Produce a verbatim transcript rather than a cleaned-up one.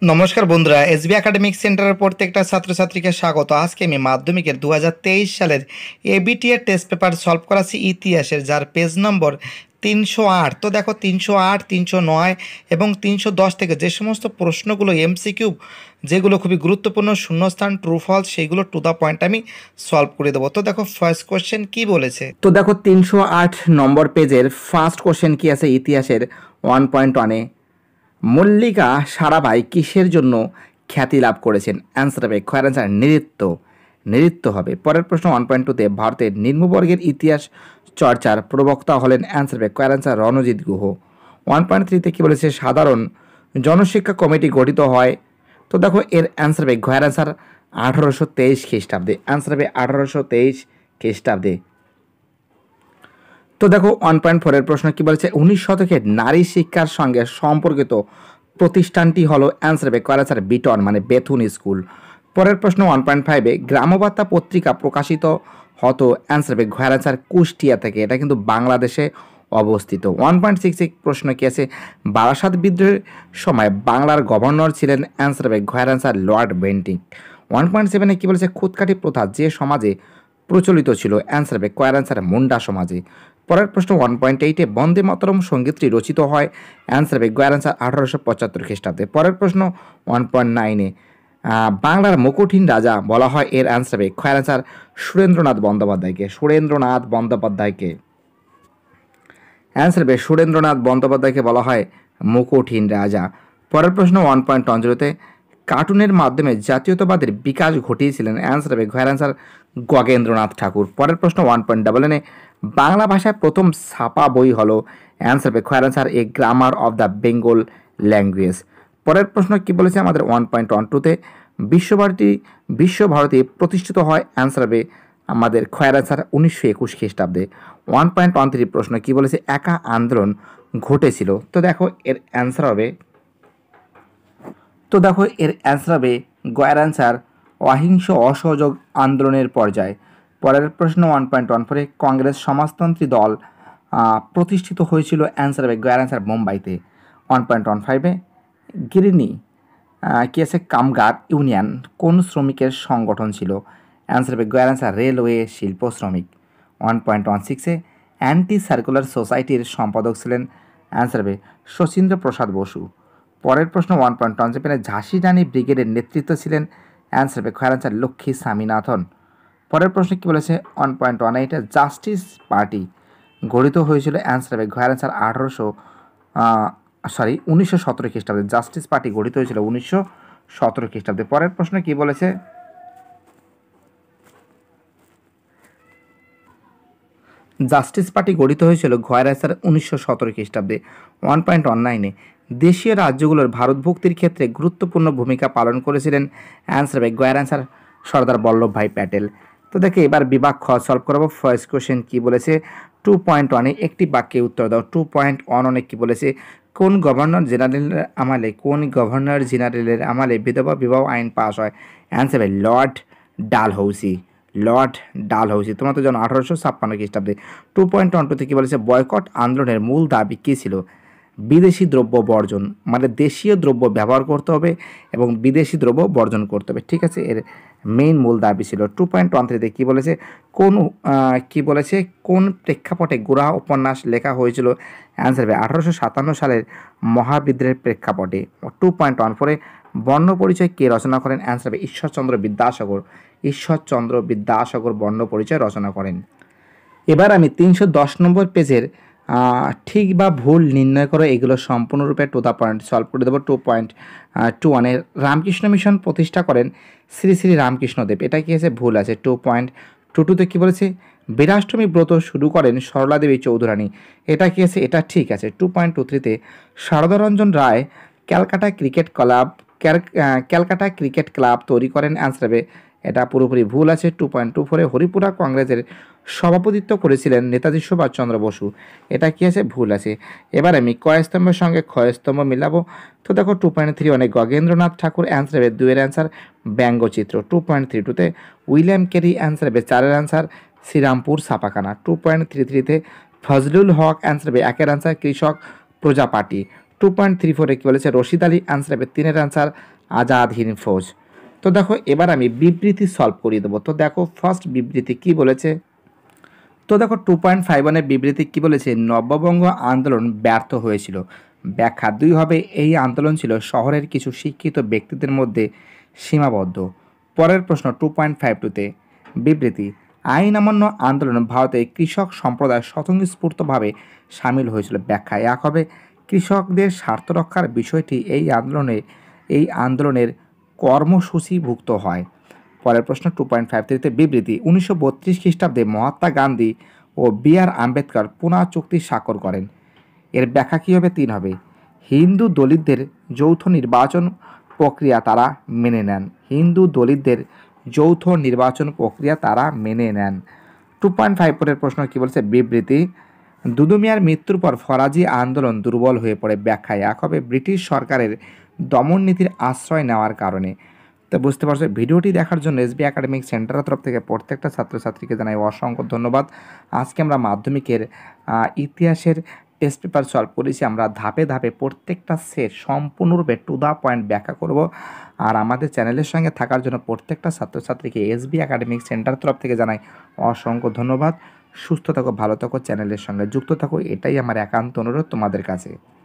নমস্কার বন্ধুরা, SB academic সেন্টারের প্রত্যেকটা ছাত্রছাত্রীকে স্বাগত। আজকে আমি মাধ্যমিকের দু হাজার তেইশ সালের এবিটি এর টেস্ট পেপার সলভ করাছি ইতিহাসের, যার পেজ নম্বর তিনশো আট। তো দেখো তিনশো আট, তিনশো নয় এবং তিনশো দশ থেকে যে সমস্ত প্রশ্নগুলো এমসিকিউ, যেগুলো খুবই গুরুত্বপূর্ণ, শূন্যস্থান, ট্রু ফলস, সেইগুলো টু দ্য পয়েন্ট আমি সলভ করে দেবো। তো দেখো ফার্স্ট কোশ্চেন কি বলেছে। তো দেখো তিনশো আট নম্বর পেজের ফার্স্ট কোশ্চেন কি আছে ইতিহাসের ওয়ান পয়েন্ট ওয়ানে, মল্লিকা সারাভাই কিসের জন্য খ্যাতি লাভ করেছেন? অ্যান্সার হবে খয়ের অ্যান্সার নৃত্য নৃত্য হবে। পরের প্রশ্ন ওয়ান পয়েন্ট টুতে ভারতের নিম্নবর্গের ইতিহাস চর্চার প্রবক্তা হলেন? অ্যান্সার হবে খয়ের answer Ranajit Guha. One point থ্রিতে কী বলেছে? সাধারণ জনশিক্ষা কমিটি গঠিত হয়। তো দেখো এর অ্যান্সার হবে খয়ের অ্যান্সার আঠারোশো তেইশ খ্রিস্টাব্দে। অ্যান্সার হবে আঠারোশো তেইশ খ্রিস্টাব্দে। তো দেখো ওয়ান পয়েন্ট ফোরের প্রশ্ন কী বলেছে? উনিশ শতকের নারী শিক্ষার সঙ্গে সম্পর্কিত প্রতিষ্ঠানটি হলো? অ্যান্সার হবে কয়ের বিটন মানে বেথুন স্কুল। পরের প্রশ্ন ওয়ান পয়েন্ট ফাইভে গ্রামবার্তা পত্রিকা প্রকাশিত হতো? অ্যান্সার হবে ঘয়ের অ্যান্সার কুষ্টিয়া থেকে। এটা কিন্তু বাংলাদেশে অবস্থিত। ওয়ান পয়েন্ট সিক্স প্রশ্ন কী আছে? বারাসাত বিদ্রোহের সময় বাংলার গভর্নর ছিলেন? অ্যান্সার হবে ঘয়ের answer lord Bentinck. One point সেভেনে কী বলেছে? খুদকাঠি প্রথা যে সমাজে প্রচলিত ছিল? অ্যান্সার হবে কয়ের অ্যান্সার মুন্ডা সমাজে। পরের প্রশ্ন ওয়ান পয়েন্ট এইটে বন্দে মাতরম সঙ্গীতটি রচিত হয়? অ্যান্সার হবে গয়ের অ্যান্সার আঠারোশো পঁচাত্তর খ্রিস্টাব্দে। পরের প্রশ্ন ওয়ান পয়েন্ট নাইনে বাংলার মুকুটহীন রাজা বলা হয়? এর অ্যান্সার হবে খয়ের অ্যান্সার সুরেন্দ্রনাথ বন্দ্যোপাধ্যায়কে সুরেন্দ্রনাথ বন্দ্যোপাধ্যায়কে অ্যান্সার হবে সুরেন্দ্রনাথ বন্দ্যোপাধ্যায়কে বলা হয় মুকুটহীন রাজা। পরের প্রশ্ন ওয়ান পয়েন্ট অঞ্জলিতে কার্টুনের মাধ্যমে জাতীয়তাবাদের বিকাশ ঘটিয়েছিলেন? অ্যান্সার হবে ঘয়ের অ্যান্সার গগেন্দ্রনাথ ঠাকুর। পরের প্রশ্ন ওয়ান পয়েন্ট ডাবল এনে বাংলা ভাষায় প্রথম ছাপা বই হলো? অ্যান্সার হবে খয়ের answer a grammar of the Bengal language. পরের প্রশ্ন কি বলেছে আমাদের ওয়ান পয়েন্ট ওয়ান টুতে বিশ্বভারতী বিশ্বভারতী প্রতিষ্ঠিত হয়? অ্যান্সার হবে আমাদের খয়ের অ্যান্সার উনিশশো একুশ খ্রিস্টাব্দে। ওয়ান পয়েন্ট ওয়ান থ্রি প্রশ্ন কী বলেছে? একা আন্দোলন ঘটেছিল? তো দেখো এর অ্যান্সার হবে তো দেখো এর অ্যান্সার হবে গয়ের অ্যান্সার অহিংস অসহযোগ আন্দোলনের পর্যায়ে। পরের প্রশ্ন ওয়ান পয়েন্ট ওয়ান ফোরে কংগ্রেস সমাজতন্ত্রী দল প্রতিষ্ঠিত হয়েছিল? অ্যান্সার হবে গয়ের অ্যান্সার মুম্বাইতে। ওয়ান পয়েন্ট ওয়ান ফাইভে গিরিনি কি আছে কামগার ইউনিয়ন কোন শ্রমিকের সংগঠন ছিল? অ্যান্সার হবে গয়ের অ্যান্সার রেলওয়ে শিল্প শ্রমিক। ওয়ান পয়েন্ট ওয়ান সিক্সে অ্যান্টি সার্কুলার সোসাইটির সম্পাদক ছিলেন? অ্যান্সার হবে শচীন্দ্র প্রসাদ বসু। পরের প্রশ্ন ওয়ান পয়েন্ট ওয়ান সেভেনে ঝাঁসি রানী ব্রিগেডের নেতৃত্ব ছিলেন? অ্যান্সার হবে খয়ের অ্যান্সার লক্ষ্মী স্বামীনাথন। পরের প্রশ্ন কী বলেছে? ওয়ান পয়েন্ট ওয়ান এইটে জাস্টিস পার্টি গঠিত হয়েছিল? অ্যান্সার হবে ঘয়ের অ্যান্সার আঠারোশো সরি উনিশশো সতেরো খ্রিস্টাব্দে। জাস্টিস পার্টি গঠিত হয়েছিল উনিশশো সতেরো খ্রিস্টাব্দে। পরের প্রশ্ন কী বলেছে? জাস্টিস পার্টি গঠিত হয়েছিল ঘয়ের অ্যান্সার উনিশশো সতেরো খ্রিস্টাব্দে। ওয়ান পয়েন্ট ওয়ান নাইনে দেশীয় রাজ্যগুলোর ভারতভুক্তির ক্ষেত্রে গুরুত্বপূর্ণ ভূমিকা পালন করেছিলেন? অ্যান্সার হবে গয়ের অ্যান্সার সর্দার বল্লভভাই প্যাটেল। তো দেখে এবার বিভাগ খ সলভ করাবো। ফার্স্ট কোশ্চেন কী বলেছে? টু পয়েন্ট ওয়ানে একটি বাক্যে উত্তর দাও। টু পয়েন্ট ওয়ান অনেক কী বলেছে? কোন গভর্নর জেনারেলের আমলে কোন গভর্নর জেনারেলের আমলে বিধবা বিবাহ আইন পাস হয়? অ্যান্সার হবে লর্ড ডালহৌসি লর্ড ডালহৌসি। তোমরা তো জানো আঠারোশো ছাপ্পান্ন খ্রিস্টাব্দে। টু পয়েন্ট ওয়ান টুতে কী বলেছে? বয়কট আন্দোলনের মূল দাবি কী ছিল? বিদেশি দ্রব্য বর্জন, মানে দেশীয় দ্রব্য ব্যবহার করতে হবে এবং বিদেশি দ্রব্য বর্জন করতে হবে। ঠিক আছে, এর মেইন মূল দাবি ছিল। টু পয়েন্ট ওয়ান থ্রিতে কী বলেছে? কোন কী বলেছে কোন প্রেক্ষাপটে গোরা উপন্যাস লেখা হয়েছিল? অ্যান্সার হবে আঠারোশো সাতান্ন সালের মহাবিদ্রোহের প্রেক্ষাপটে। টু পয়েন্ট ওয়ান ফোরে বর্ণ পরিচয় কে রচনা করেন? অ্যান্সার হবে ঈশ্বরচন্দ্র বিদ্যাসাগর ঈশ্বরচন্দ্র বিদ্যাসাগর বর্ণ পরিচয় রচনা করেন। এবার আমি তিনশো দশ নম্বর পেজের ঠিক বা ভুল নির্ণয় করো, এগুলো সম্পূর্ণরূপে টু দ্য পয়েন্ট সলভ করে দেবো। টু পয়েন্ট টু ওয়ানের রামকৃষ্ণ মিশন প্রতিষ্ঠা করেন শ্রী শ্রী রামকৃষ্ণদেব। এটা কি আছে? ভুল আছে। টু পয়েন্ট টু টুতে কী বলেছে? বীরাষ্টমী ব্রত শুরু করেন সরলা দেবী চৌধুরানী। এটা কি আছে? এটা ঠিক আছে। টু পয়েন্ট টু থ্রিতে Saradaranjan Ray Calcutta cricket club Calcutta cricket club তৈরি করেন? অ্যান্সার হবে এটা পুরোপুরি ভুল আছে। টু পয়েন্ট টু ফোরে হরিপুরা কংগ্রেসের সভাপতিত্ব করেছিলেন নেতাজি সুভাষচন্দ্র বসু। এটা কি আছে? ভুল আছে। এবার আমি কয়স্তম্ভের সঙ্গে ক্ষয়স্তম্ভ মিলাবো। তো দেখো টু পয়েন্ট থ্রি অনেক গগেন্দ্রনাথ ঠাকুর। অ্যান্সার হবে দুয়ের অ্যান্সার ব্যঙ্গচিত্র। টু পয়েন্ট থ্রি টুতে উইলিয়াম ক্যারি। অ্যান্সার হবে চারের অ্যান্সার শ্রীরামপুর ছাপাখানা। টু পয়েন্ট থ্রি থ্রিতে ফজলুল হক। অ্যান্সার হবে একের অ্যান্সার কৃষক প্রজা পার্টি। টু পয়েন্ট থ্রি ফোরে কী বলেছে? রশিদ আলী। অ্যান্সার হবে তিনের অ্যান্সার আজাদ হিন্দ ফৌজ। তো দেখো এবার আমি বিবৃতি সলভ করিয়ে দেবো। তো দেখো ফার্স্ট বিবৃতি কি বলেছে। তো দেখো টু পয়েন্ট ফাইভ ওয়ানের বিবৃতি কী বলেছে, নব্যবঙ্গ আন্দোলন ব্যর্থ হয়েছিল। ব্যাখ্যা দুই হবে, এই আন্দোলন ছিল শহরের কিছু শিক্ষিত ব্যক্তিদের মধ্যে সীমাবদ্ধ। পরের প্রশ্ন টু পয়েন্ট ফাইভ টুতে বিবৃতি, আইন অমান্য আন্দোলন ভারতে কৃষক সম্প্রদায় স্বতঃস্ফূর্তভাবে সামিল হয়েছিল। ব্যাখ্যা এক হবে, কৃষকদের স্বার্থ রক্ষার বিষয়টি এই আন্দোলনে এই আন্দোলনের কর্মসূচিভুক্ত হয়। পরের প্রশ্ন টু পয়েন্ট ফাইভ থ্রিতে বিবৃতি, উনিশশো বত্রিশ খ্রিস্টাব্দে মহাত্মা গান্ধী ও বি আর আম্বেদকর পুনা চুক্তি স্বাক্ষর করেন। এর ব্যাখ্যা কী হবে, তিন হবে, হিন্দু দলিতদের যৌথ নির্বাচন প্রক্রিয়া তারা মেনে নেন। হিন্দু দলিতদের যৌথ নির্বাচন প্রক্রিয়া তারা মেনে নেন। টু পয়েন্ট ফাইভ ফোরের প্রশ্ন কী বলছে, বিবৃতি, দুদু মিয়ার মৃত্যুর পর ফরাজি আন্দোলন দুর্বল হয়ে পড়ে। ব্যাখ্যায় এক হবে, ব্রিটিশ সরকারের দমন নীতির আশ্রয় নেওয়ার কারণে। তো বুঝতে পারছো, ভিডিওটি দেখার জন্য এসবি একাডেমিক সেন্টারের তরফ থেকে প্রত্যেকটা ছাত্রছাত্রীকে জানাই অসংখ্য ধন্যবাদ। আজকে আমরা মাধ্যমিকের ইতিহাসের টেস্ট পেপার সলভ করেছি। আমরা ধাপে ধাপে প্রত্যেকটা সেট সম্পূর্ণরূপে টু দা পয়েন্ট ব্যাখ্যা করব। আর আমাদের চ্যানেলের সঙ্গে থাকার জন্য প্রত্যেকটা ছাত্রছাত্রীকে এসবি একাডেমিক সেন্টার তরফ থেকে জানাই অসংখ্য ধন্যবাদ। সুস্থ থাকো, ভালো থাকো, চ্যানেলের সঙ্গে যুক্ত থাকো, এটাই আমার একান্ত অনুরোধ তোমাদের কাছে।